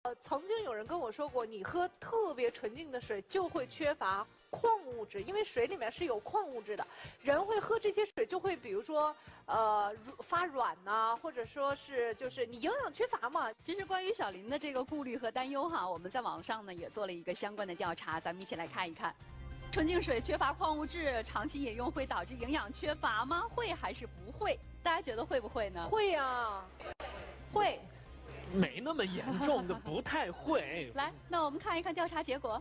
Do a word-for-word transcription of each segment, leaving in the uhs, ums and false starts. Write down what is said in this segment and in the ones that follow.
呃，曾经有人跟我说过，你喝特别纯净的水就会缺乏矿物质，因为水里面是有矿物质的。人会喝这些水就会，比如说，呃，发软呐、啊，或者说是就是你营养缺乏嘛。 其实关于小林的这个顾虑和担忧哈，我们在网上呢也做了一个相关的调查，咱们一起来看一看。纯净水缺乏矿物质，长期饮用会导致营养缺乏吗？会还是不会？大家觉得会不会呢？ 会呀、啊， 会。 没那么严重的，不太会。 来，那我们看一看调查结果。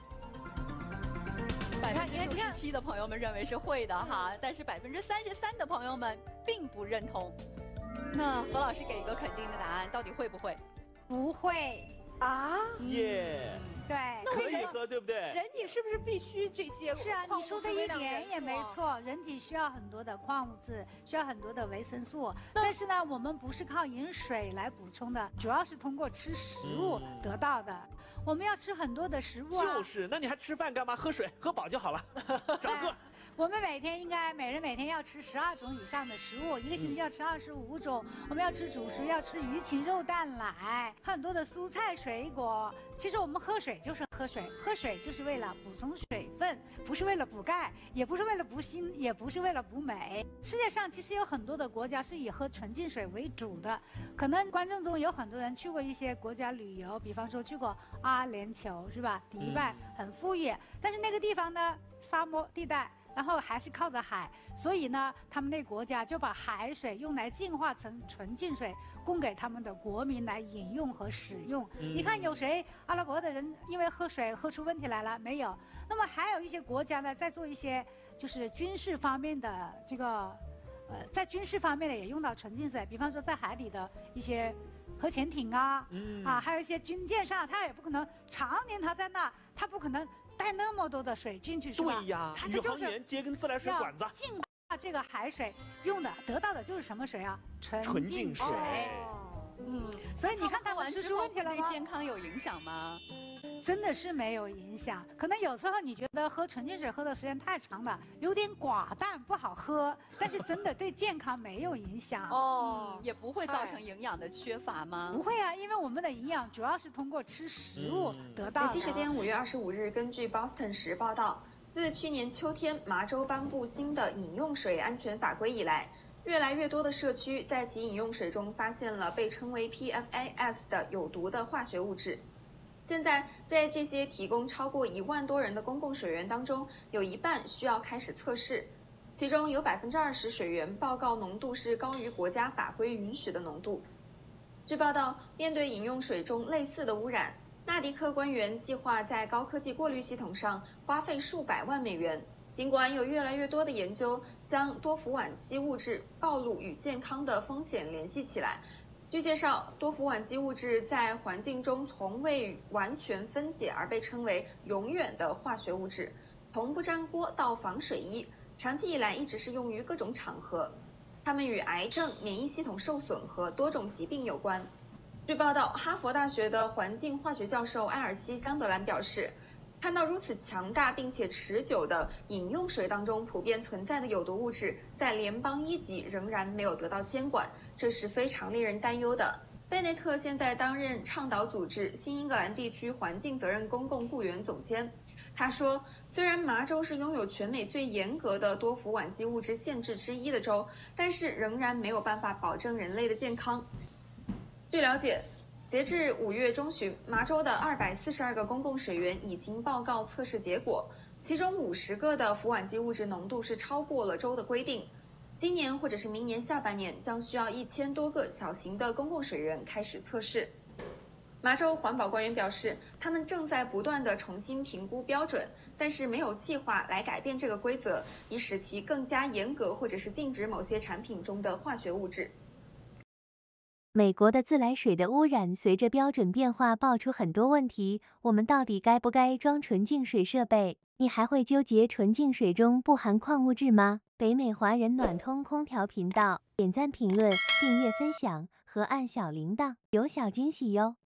百分之六十七的朋友们认为是会的哈，但是百分之三十三的朋友们并不认同。那何老师给一个肯定的答案，到底会不会？ 不会啊？ 耶。 对， 可以喝，对不对？ 人体是不是必须这些？ 是啊，你说的一点也没错，人体需要很多的矿物质，需要很多的维生素。但是呢，我们不是靠饮水来补充的，主要是通过吃食物得到的。嗯、我们要吃很多的食物啊。 就是，那你还吃饭干嘛？喝水，喝饱就好了，长个。 我们每天应该每人每天要吃十二种以上的食物，一个星期要吃二十五种。嗯、我们要吃主食，要吃鱼禽肉蛋奶，很多的蔬菜水果。其实我们喝水就是喝水，喝水就是为了补充水分，不是为了补钙，也不是为了补锌，也不是为了补镁。世界上其实有很多的国家是以喝纯净水为主的，可能观众中有很多人去过一些国家旅游，比方说去过阿联酋是吧？迪拜很富裕，但是那个地方呢，沙漠地带。然后还是靠着海，所以呢，他们那国家就把海水用来净化成纯净水，供给他们的国民来饮用和使用。嗯、你看有谁阿拉伯的人因为喝水喝出问题来了没有？那么还有一些国家呢，在做一些就是军事方面的这个，呃，在军事方面呢也用到纯净水，比方说在海里的一些核潜艇啊，嗯、啊，还有一些军舰上，它也不可能常年它在那，它不可能带那么多的水进去是吧？ 对呀，宇航员接根自来水管子， 净化这个海水用的得到的就是什么水啊？ 纯净水。 嗯，所以你看他们吃出问题了吗？ 对健康有影响吗？ 真的是没有影响，可能有时候你觉得喝纯净水喝的时间太长了，有点寡淡不好喝，但是真的对健康没有影响哦、嗯，也不会造成营养的缺乏吗？ 不会啊，因为我们的营养主要是通过吃食物得到的。 美西时间五月二十五日，根据 Boston 时报道，自去年秋天麻州颁布新的饮用水安全法规以来，越来越多的社区在其饮用水中发现了被称为 P F A S 的有毒的化学物质。现在，在这些提供超过一万多人的公共水源当中，有一半需要开始测试，其中有百分之二十水源报告浓度是高于国家法规允许的浓度。据报道，面对饮用水中类似的污染，纳迪克官员计划在高科技过滤系统上花费数百万美元。尽管有越来越多的研究将多氟烷基物质暴露与健康的风险联系起来。据介绍，多氟烷基物质在环境中从未完全分解而被称为永远的化学物质，从不粘锅到防水衣，长期以来一直是用于各种场合。它们与癌症、免疫系统受损和多种疾病有关。据报道，哈佛大学的环境化学教授埃尔西·桑德兰表示，看到如此强大并且持久的饮用水当中普遍存在的有毒物质，在联邦一级仍然没有得到监管，这是非常令人担忧的。贝内特现在担任倡导组织新英格兰地区环境责任公共雇员总监。他说，虽然麻州是拥有全美最严格的多氟烷基物质限制之一的州，但是仍然没有办法保证人类的健康。据了解，截至五月中旬，麻州的二百四十二个公共水源已经报告测试结果，其中五十个的氟烷基物质浓度是超过了州的规定。今年或者是明年下半年将需要一千多个小型的公共水源开始测试。麻州环保官员表示，他们正在不断地重新评估标准，但是没有计划来改变这个规则，以使其更加严格或者是禁止某些产品中的化学物质。 美国的自来水的污染随着标准变化爆出很多问题，我们到底该不该装纯净水设备？你还会纠结纯净水中不含矿物质吗？北美华人暖通空调频道，点赞、评论、订阅、分享和按小铃铛，有小惊喜哟！